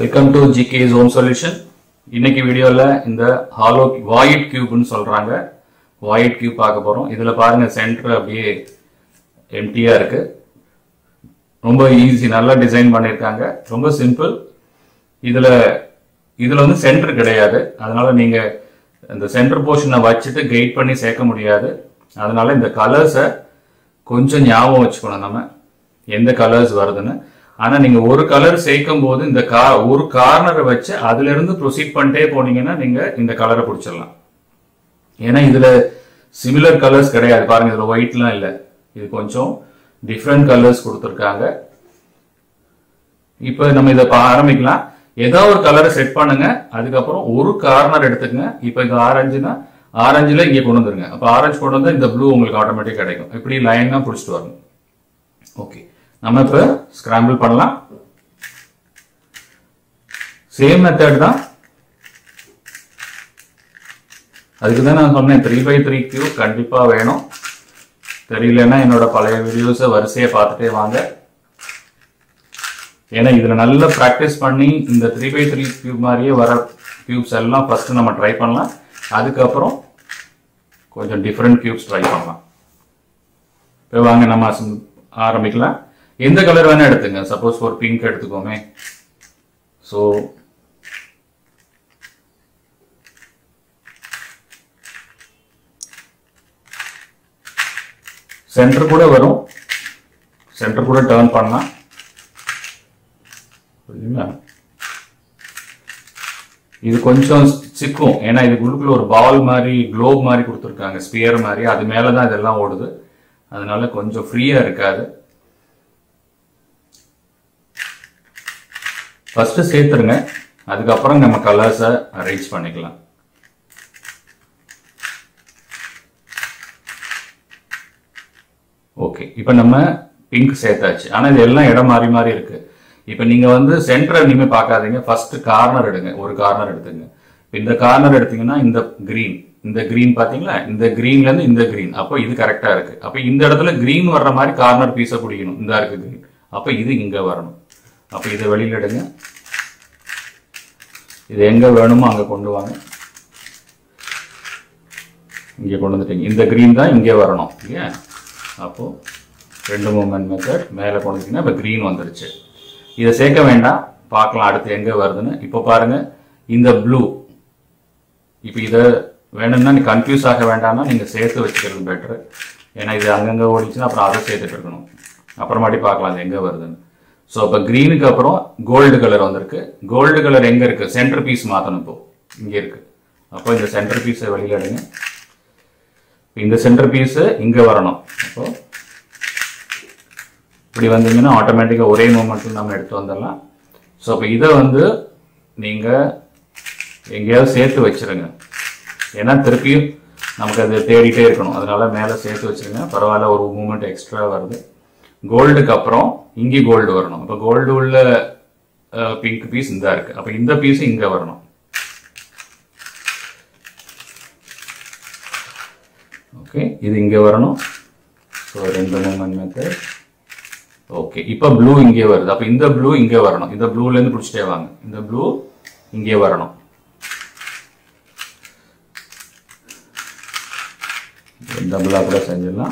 Welcome to GK's home solution. இன்னைக்கு வீடியோல இந்த ஹாலோ வாயிட் கியூப்னு சொல்றாங்க. வாயிட் கியூப் பார்க்க போறோம். இதுல பாருங்க சென்டர் அப்படியே எம்டியா இருக்கு. ரொம்ப ஈஸி, நல்லா டிசைன் பண்ணிருக்காங்க. ரொம்ப சிம்பிள். இதுல வந்து சென்டர் கிடையாது. அதனால நீங்க இந்த சென்டர் போர்ஷனை வச்சுட்டு கைட் பண்ணி சேர்க்க முடியாது. அதனால இந்த கலர்ஸை கொஞ்சம் ஞாபகம் வச்சுக்கணும், நம்ம எந்த கலர்ஸ் வருதுன்னு. ஆனா நீங்க ஒரு கலர் சேர்க்கும் போது இந்த ஒரு கார்னரை வச்சு அதுல இருந்து ப்ரொசீட் பண்ணிட்டே போனீங்கன்னா நீங்க இந்த கலரை பிடிச்சிடலாம். ஏன்னா இதுல சிமிலர் கலர்ஸ் கிடையாது. பாருங்க, இதுல ஒயிட்லாம் இல்லை, இது கொஞ்சம் டிஃப்ரெண்ட் கலர்ஸ் கொடுத்துருக்காங்க. இப்ப நம்ம இதை ஆரம்பிக்கலாம். ஏதாவது ஒரு கலரை செட் பண்ணுங்க, அதுக்கப்புறம் ஒரு கார்னர் எடுத்துக்கங்க. இப்ப இது ஆரஞ்சுனா ஆரஞ்சுல இங்க கொண்டு வந்துருங்க. அப்ப ஆரஞ்சு கொண்டு வந்தா இந்த ப்ளூ உங்களுக்கு ஆட்டோமேட்டிக் கிடைக்கும். இப்படி லைனா பிடிச்சிட்டு வரணும். ஓகே, நம்ம இப்ப ஸ்கிராம்பிள் பண்ணலாம். சேம் மெத்தட் தான். அதுக்கு தான் நான் சொன்னேன் 3x3 கியூப் கண்டிப்பா வேணும். தெரியலன்னா என்னோட பழைய வீடியோஸை வரிசையை பார்த்துட்டே வாங்க. ஏன்னா இதுல நல்ல பிராக்டிஸ் பண்ணி இந்த 3x3 கியூப் மாதிரியே வர கியூப்ஸ் எல்லாம் ஃபர்ஸ்ட் நம்ம ட்ரை பண்ணலாம். அதுக்கப்புறம் கொஞ்சம் டிஃப்ரெண்ட் கியூப்ஸ் ட்ரை பண்ணலாம். இப்போ வாங்க நம்ம ஆரம்பிக்கலாம். எந்த கலர் வேணா எடுத்துங்க. சப்போஸ் ஒரு பிங்க் எடுத்துக்கோமே. ஸோ சென்டர் கூட வரும், சென்டர் கூட டர்ன் பண்ணலாம். இது கொஞ்சம் சிக்கும், ஏன்னா இது உள்ளுக்குள்ள ஒரு பால் மாதிரி குளோப் மாதிரி கொடுத்துருக்காங்க, ஸ்பியர் மாதிரி. அது மேலதான் இதெல்லாம் ஓடுது, அதனால கொஞ்சம் ஃப்ரீயா இருக்காது. ஃபர்ஸ்ட் சேர்த்துருங்க, அதுக்கப்புறம் நம்ம கலர்ஸை அரேஞ்ச் பண்ணிக்கலாம். ஓகே, இப்போ நம்ம பிங்க் சேர்த்தாச்சு. ஆனால் இது எல்லாம் இடம் மாறி மாறி இருக்கு. இப்போ நீங்க வந்து சென்டரை இனிமே பார்க்காதீங்க, ஃபர்ஸ்ட் கார்னர் எடுங்க. ஒரு கார்னர் எடுத்துங்க. இந்த கார்னர் எடுத்தீங்கன்னா இந்த கிரீன் பாத்தீங்களா, இந்த கிரீன்ல இருந்து இந்த கிரீன். அப்போ இது கரெக்டா இருக்கு. அப்போ இந்த இடத்துல கிரீன் வர்ற மாதிரி கார்னர் பீஸை பிடிக்கணும். இந்த இருக்கு கிரீன், அப்போ இது இங்க வரணும். அப்போ இதை வெளியில எடுங்க. இது எங்க வேணுமோ அங்க கொண்டு வாங்க. இங்க கொண்டு வந்துட்டீங்க. இந்த கிரீன் தான் இங்கே வரணும் இல்லையா? அப்போ ரெண்டு மூவ்மெண்ட் மெத்தட் மேலே கொண்டு வந்துட்டீங்கன்னா இப்போ கிரீன் வந்துருச்சு. இதை சேர்க்க வேண்டாம், பார்க்கலாம் அடுத்து எங்க வருதுன்னு. இப்போ பாருங்க, இந்த ப்ளூ. இப்போ இதை வேணும்னா நீ கன்ஃபியூஸ் ஆக வேண்டாம்னா நீங்க சேர்த்து வச்சுக்கிறது பெட்டர். ஏன்னா இது அங்கங்க ஓடிச்சுன்னா அப்புறம் அதை சேர்த்துட்டு இருக்கணும். அப்புறமாட்டி பார்க்கலாம் அது எங்க வருதுன்னு. ஸோ இப்போ கிரீனுக்கு அப்புறம் கோல்டு கலர் வந்திருக்கு. கோல்டு கலர் எங்க இருக்கு? சென்டர் பீஸ் மாத்தணும். இப்போ இங்க இருக்கு. அப்போ இந்த சென்டர் பீஸை வெளியில எடுங்க. இந்த சென்டர் பீஸ் இங்க வரணும். அப்போ இப்படி வந்தீங்கன்னா ஆட்டோமேட்டிக்கா ஒரே மூமெண்ட்ல நம்ம எடுத்து வந்துடலாம். ஸோ அப்போ இதை வந்து நீங்க எங்கேயாவது சேர்த்து வச்சிருங்க. ஏன்னா திருப்பியும் நமக்கு அது தேடிட்டே இருக்கணும். அதனால மேலே சேர்த்து வச்சிருங்க. பரவாயில்ல, ஒரு மூமெண்ட் எக்ஸ்ட்ரா வருது. கோல்டுக்கு அப்புறம் இங்கே கோல்டு வரணும். அப்போ கோல்டு உள்ள பிங்க் பீஸ் இந்த இருக்கு. அப்போ இந்த பீஸ் இங்க வரணும். ஓகே, இது இங்க வரணும். ஸோ ரெண்டு மூமெண்ட் மெத்தட். ஓகே, இப்போ ப்ளூ இங்கே வருது. அப்போ இந்த ப்ளூ இங்கே வரணும். இந்த ப்ளூல இருந்து பிடிச்சிட்டே வாங்க. இந்த ப்ளூ இங்கே வரணும். டபுளா கூட செஞ்சிடலாம்.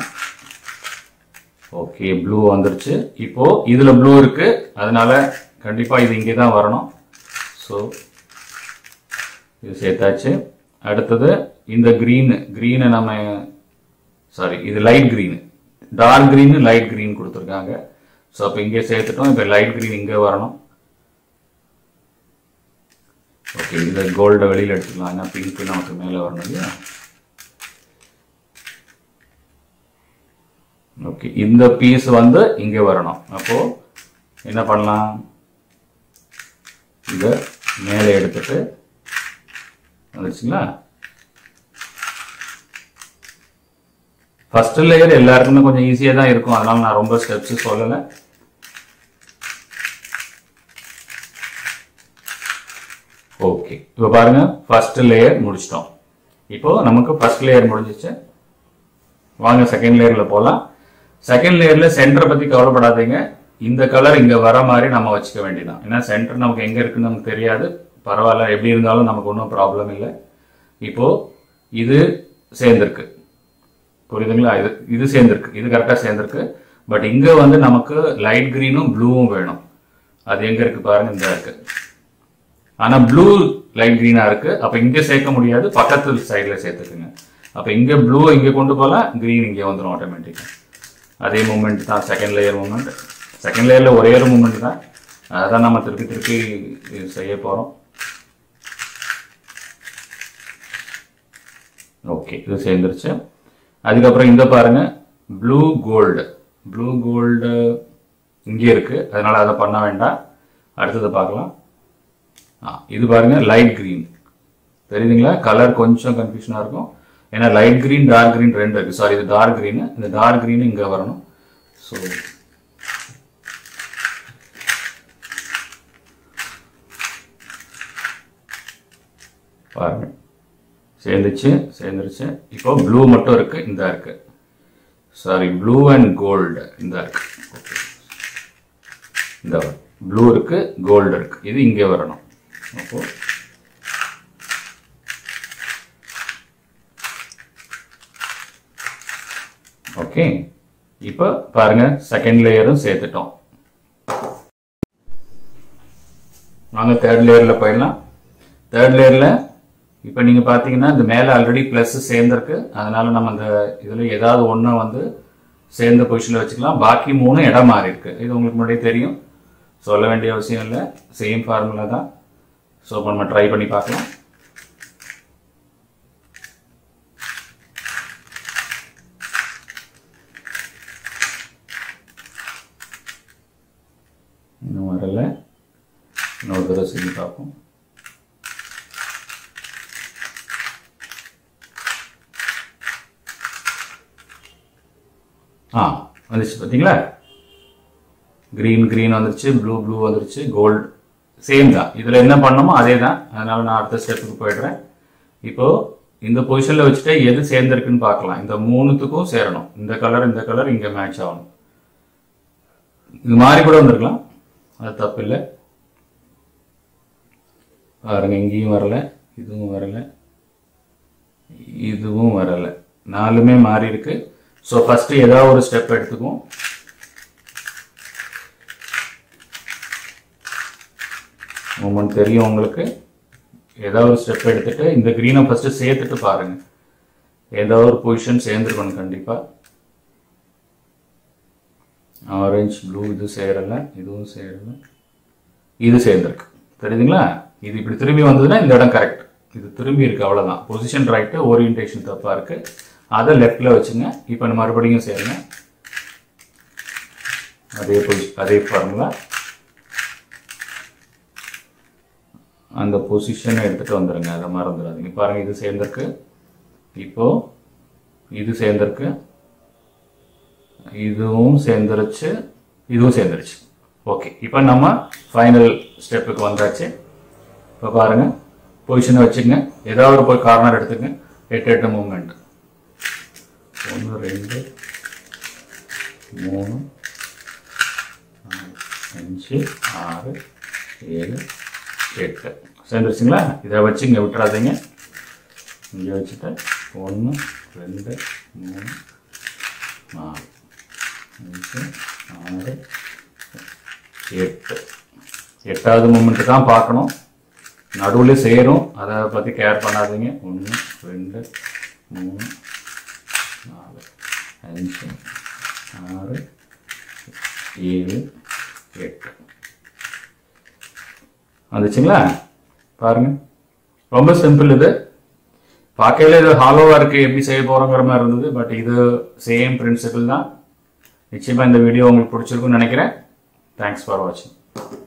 ஓகே, ப்ளூ வந்துருச்சு. இப்போ இதுல ப்ளூ இருக்கு, அதனால கண்டிப்பா இது இங்கே தான் வரணும். ஸோ இது சேர்த்தாச்சு. அடுத்தது இந்த கிரீனை நம்ம இது light green, dark green light green கொடுத்துருக்காங்க. ஸோ அப்போ இங்கே சேர்த்துட்டோம். இப்போ லைட் கிரீன் இங்கே வரணும். ஓகே, இந்த கோல்டை வெளியில் எடுத்துக்கலாம். ஏன்னா பிங்க் நமக்கு மேலே வரணும் இல்லையா? ஓகே, இந்த பீஸ் வந்து இங்க வரணும். அப்போ என்ன பண்ணலாம்? இத மேலே எடுத்துட்டு வந்துருச்சுங்களா? ஃபர்ஸ்ட் லேயர் எல்லாருக்குமே கொஞ்சம் ஈஸியா தான் இருக்கும், அதனால நான் ரொம்ப ஸ்டெப்ஸ் சொல்லல. ஓகே, இப்போ பாருங்க, ஃபர்ஸ்ட் லேயர் முடிச்சிட்டோம். இப்போ நமக்கு ஃபர்ஸ்ட் லேயர் முடிஞ்சிச்சு. வாங்க செகண்ட் லேயர்ல போலாம். செகண்ட் லேயர்ல சென்டரை பத்தி கவலைப்படாதீங்க. இந்த கலர் இங்க வர மாதிரி நம்ம வச்சுக்க வேண்டியதான். ஏன்னா சென்டர் நமக்கு எங்க இருக்குன்னு நமக்கு தெரியாது. பரவாயில்ல, எப்படி இருந்தாலும் நமக்கு ஒன்றும் ப்ராப்ளம் இல்லை. இப்போ இது சேர்ந்திருக்கு, புரியுதுங்களா? இது சேர்ந்திருக்கு, இது கரெக்டாக சேர்ந்திருக்கு. பட் இங்க வந்து நமக்கு லைட் கிரீனும் ப்ளூவும் வேணும். அது எங்க இருக்கு பாருங்க, இந்த இருக்கு. ஆனா ப்ளூ லைட் கிரீனா இருக்கு. அப்ப இங்க சேர்க்க முடியாது, பக்கத்து சைட்ல சேர்த்துக்குங்க. அப்ப இங்க ப்ளூ இங்க கொண்டு போகலாம், கிரீன் இங்கே வந்துடும் ஆட்டோமேட்டிக்கா. அதே மூமெண்ட் தான் செகண்ட் லேயர் மூமெண்ட். செகண்ட் லேயர்ல ஒரே ஒரு மூமெண்ட் தான், அதான் நம்ம திருப்பி திருப்பி செய்ய போறோம். ஓகே, இது சேர்ந்துருச்சு. அதுக்கப்புறம் இந்த பாருங்க, ப்ளூ கோல்டு. ப்ளூ கோல்டு இங்கே இருக்கு, அதனால அதை பண்ண வேண்டாம். அடுத்தது பார்க்கலாம். இது பாருங்க, லைட் கிரீன். தெரியுதுங்களா? கலர் கொஞ்சம் கன்ஃபியூஷனா இருக்கும். ஏன்னா லைட் கிரீன் டார்க் கிரீன் ரெண்டு இருக்கு. சாரி, இது டார்க் கிரீன். இந்த டார்க் கிரீன் இங்க வரணும். ஸோ பாருங்க, சேர்ந்துருச்சு. இப்போ ப்ளூ மட்டும் இருக்கு, இந்த இருக்கு. சாரி, ப்ளூ அண்ட் கோல்டு இந்த இருக்கு. இந்த ப்ளூ இருக்கு, கோல்டு இருக்கு. இது இங்கே வரணும். அப்போ ஓகே, இப்போ பாருங்க செகண்ட் லேயரும் சேர்த்துட்டோம். வாங்க தேர்ட் லேயர்ல போயிடலாம். தேர்ட் லேயர்ல இப்போ நீங்க பாத்தீங்கன்னா இந்த மேல ஆல்ரெடி பிளஸ் சேர்ந்திருக்கு. அதனால நம்ம அந்த இதுல ஏதாவது ஒண்ணு வந்து சேர்ந்த பொசிஷன்ல வச்சுக்கலாம். பாக்கி 3 இடம் மாறி இருக்கு. இது உங்களுக்கு முன்னாடியே தெரியும், சொல்ல வேண்டிய அவசியம் இல்லை. சேம் ஃபார்முலா தான். ஸோ நம்ம ட்ரை பண்ணி பார்க்கலாம். இன்னும் வரல, இன்னொரு தடவை செஞ்சு பார்ப்போம். வந்துச்சு பார்த்தீங்களா? கிரீன் வந்துருச்சு, ப்ளூ வந்துருச்சு, கோல்டு சேம் தான். இதில் என்ன பண்ணணுமோ அதே தான். அதனால நான் அடுத்த ஸ்டெப்புக்கு போயிடுறேன். இப்போ இந்த பொசிஷனில் வச்சுட்டு எது சேர்ந்துருக்குன்னு பார்க்கலாம். இந்த 3த்துக்கும் சேரணும். இந்த கலர் இங்கே மேட்ச் ஆகணும். இது மாதிரி கூட வந்துருக்கலாம், அது தப்பு இல்லை. பாருங்க, இங்கேயும் வரல, இதுவும் வரல, இதுவும் வரல. 4மே மாறி இருக்கு. ஸோ ஃபர்ஸ்ட் ஏதாவது ஒரு ஸ்டெப் எடுத்துக்குவோம். மூமெண்ட் தெரியும் உங்களுக்கு. ஏதாவது ஒரு ஸ்டெப் எடுத்துட்டு இந்த கிரீனை ஃபர்ஸ்ட் சேர்த்துட்டு பாருங்க. ஏதாவது ஒரு பொசிஷன் சேர்ந்துருக்கணும் கண்டிப்பா. ஆரஞ்சு, ப்ளூ இது சேரல, இதுவும் சேரல, இது சேர்ந்துருக்கு. தெரியுதுங்களா? இது இப்படி திரும்பி வந்ததுன்னா இந்த இடம் கரெக்ட். இது திரும்பி இருக்கு, அவ்வளவுதான். பொசிஷன் ரைட்டு, ஓரியன்டேஷன் தப்பா இருக்கு. அதை லெஃப்ட்ல வச்சுங்க. இப்போ மறுபடியும் சேருங்க. அதே ஃபார்முலா. அந்த பொசிஷனை எடுத்துட்டு வந்துருங்க, அதை மறந்துடாதீங்க. பாருங்க, இது சேர்ந்திருக்கு, இப்போ இது சேர்ந்திருக்கு, இதுவும் சேர்ந்துருச்சு, இதுவும் சேர்ந்துருச்சு. ஓகே, இப்போ நம்ம ஃபைனல் ஸ்டெப்புக்கு வந்தாச்சு. இப்போ பாருங்க, பொசிஷனை வச்சுங்க. ஏதாவது ஒரு கார்னர் எடுத்துங்க. 8 மூவ்மெண்ட். 1 2 3 4 5 6 7 8 சேர்ந்துருச்சுங்களா? இதை வச்சு இங்கே விட்டுறாதீங்க. இங்கே வச்சுட்டு 1 2 3 4 5 6 8 8வது மூமெண்ட் தான் பார்க்கணும். நடுவில் சேரும், அதை பற்றி கேர் பண்ணாதீங்க. 1 2 3 4 5 6 7 8 வந்துச்சுங்களா? பாருங்க, ரொம்ப சிம்பிள். இது பார்க்கையில இது ஹாலோவா இருக்கு, எப்படி செய்ய போறோங்கிற மாதிரி இருந்தது. பட் இது சேம் பிரின்சிபிள் தான். நிச்சயமா இந்த வீடியோ உங்களுக்கு பிடிச்சிருக்கும்னு நினைக்கிறேன். தேங்க்ஸ் ஃபார் வாட்சிங்.